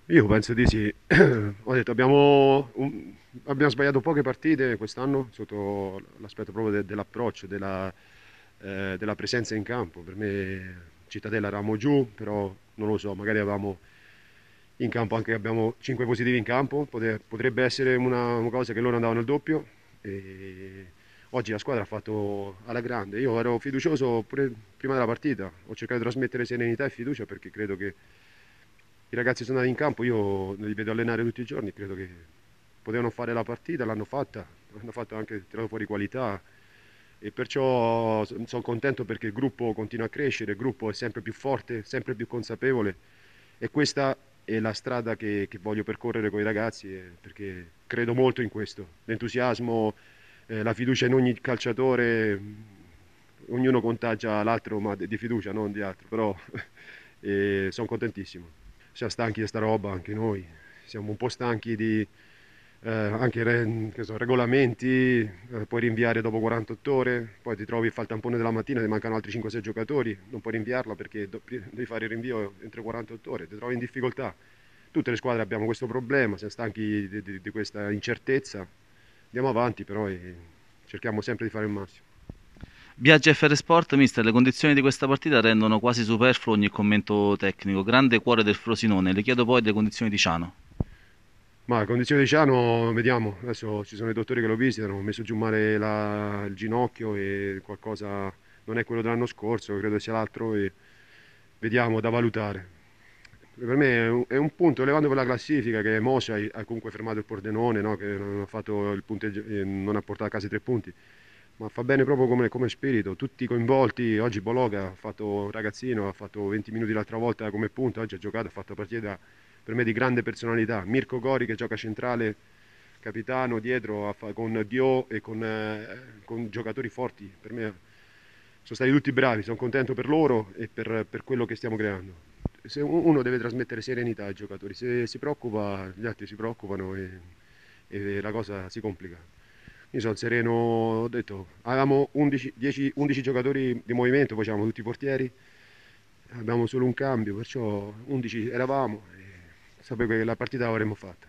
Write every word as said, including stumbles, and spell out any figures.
Io penso di sì. Ho detto, abbiamo, un- abbiamo sbagliato poche partite quest'anno sotto l'aspetto proprio de- dell'approccio, della, eh, della presenza in campo. Per me Cittadella eravamo giù, però non lo so, magari avevamo in campo anche abbiamo cinque positivi in campo, pote- potrebbe essere una, una cosa che loro andavano al doppio. E oggi la squadra ha fatto alla grande. Io ero fiducioso pure prima della partita, ho cercato di trasmettere serenità e fiducia perché credo che i ragazzi sono andati in campo, io li vedo allenare tutti i giorni, credo che potevano fare la partita, l'hanno fatta, hanno fatto anche tirato fuori qualità e perciò sono contento perché il gruppo continua a crescere, il gruppo è sempre più forte, sempre più consapevole e questa è la strada che, che voglio percorrere con i ragazzi eh, perché credo molto in questo, l'entusiasmo, eh, la fiducia in ogni calciatore, mh, ognuno contagia l'altro ma di fiducia, non di altro, però e sono contentissimo. Siamo stanchi di sta roba, anche noi. Siamo un po' stanchi di eh, anche re- che so, regolamenti, eh, puoi rinviare dopo quarantotto ore, poi ti trovi a fare il tampone della mattina, ti mancano altri cinque sei giocatori, non puoi rinviarla perché do- devi fare il rinvio entro quarantotto ore, ti trovi in difficoltà. Tutte le squadre abbiamo questo problema, siamo stanchi di, di- di questa incertezza. Andiamo avanti però e cerchiamo sempre di fare il massimo. Biaggi F R Sport, mister, le condizioni di questa partita rendono quasi superfluo ogni commento tecnico. Grande cuore del Frosinone. Le chiedo poi delle condizioni di Ciano. Ma la condizione di Ciano, vediamo, adesso ci sono i dottori che lo visitano, ho messo giù male la- il ginocchio e qualcosa non è quello dell'anno scorso, credo sia l'altro e vediamo da valutare. Per me è un, è un punto elevante per la classifica che Moscia ha comunque fermato il Pordenone, no? Che non ha fatto il punteggio, eh, non ha portato a casa i tre punti, ma fa bene proprio come, come spirito, tutti coinvolti, oggi Bologa ha fatto un ragazzino, ha fatto venti minuti l'altra volta come punta, oggi ha giocato, ha fatto una partita per me di grande personalità, Mirko Gori che gioca centrale, capitano dietro con Dio e con, eh, con giocatori forti, per me sono stati tutti bravi, sono contento per loro e per, per quello che stiamo creando. Se uno deve trasmettere serenità ai giocatori, se si preoccupa, gli altri si preoccupano e, e la cosa si complica. Io sono sereno, ho detto, avevamo undici, dieci, undici giocatori di movimento, facevamo tutti i portieri, abbiamo solo un cambio, perciò undici eravamo e sapevo che la partita l'avremmo fatta.